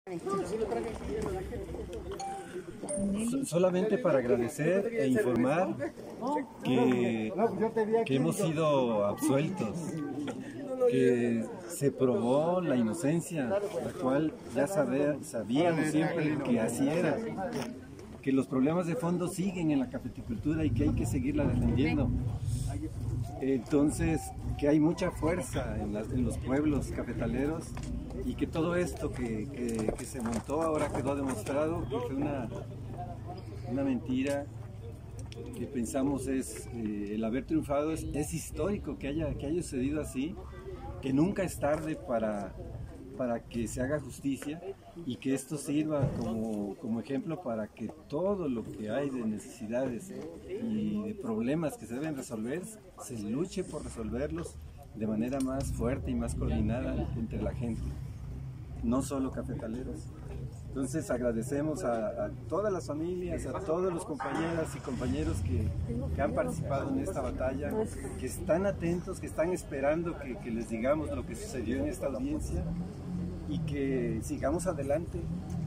Solamente para agradecer e informar que hemos sido absueltos, que se probó la inocencia, la cual ya sabíamos siempre que así era, que los problemas de fondo siguen en la cafeticultura y que hay que seguirla defendiendo. Entonces, que hay mucha fuerza en los pueblos cafetaleros y que todo esto que se montó ahora quedó demostrado que fue una mentira, que pensamos es el haber triunfado es histórico que haya sucedido así, que nunca es tarde para que se haga justicia y que esto sirva como ejemplo para que todo lo que hay de necesidades y de problemas que se deben resolver, se luche por resolverlos de manera más fuerte y más coordinada entre la gente, no solo cafetaleros. Entonces agradecemos a todas las familias, a todos los compañeras y compañeros que han participado en esta batalla, que están atentos, que están esperando que les digamos lo que sucedió en esta audiencia y que sigamos adelante,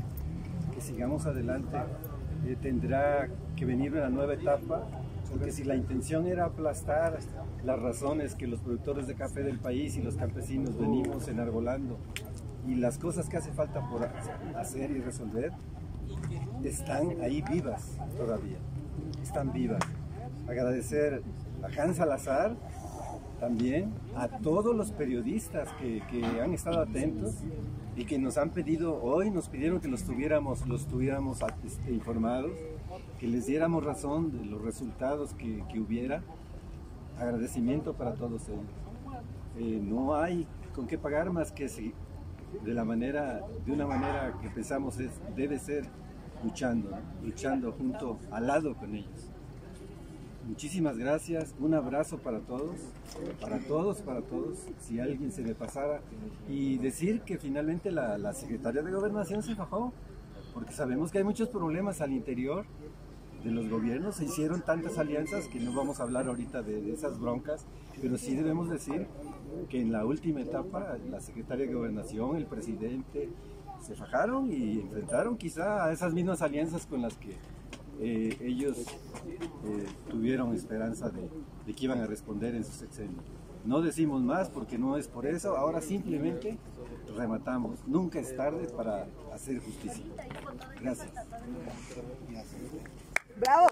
tendrá que venir una nueva etapa, porque si la intención era aplastar las razones que los productores de café del país y los campesinos venimos enarbolando, y las cosas que hace falta por hacer y resolver están ahí vivas todavía, están vivas. Agradecer a Hans Salazar, también a todos los periodistas que han estado atentos y que nos han pedido, hoy nos pidieron que los tuviéramos informados, que les diéramos razón de los resultados que hubiera. Agradecimiento para todos ellos. No hay con qué pagar más que si de una manera que pensamos debe ser luchando junto, al lado con ellos. Muchísimas gracias, un abrazo para todos, si alguien se me pasara, y decir que finalmente la Secretaría de Gobernación se fajó, porque sabemos que hay muchos problemas al interior de los gobiernos, se hicieron tantas alianzas que no vamos a hablar ahorita de esas broncas, pero sí debemos decir que en la última etapa la Secretaría de Gobernación, el presidente, se fajaron y enfrentaron quizá a esas mismas alianzas con las que ellos tuvieron esperanza de que iban a responder en su sexenio. No decimos más porque no es por eso, ahora simplemente rematamos. Nunca es tarde para hacer justicia. Gracias. ¡Bravo!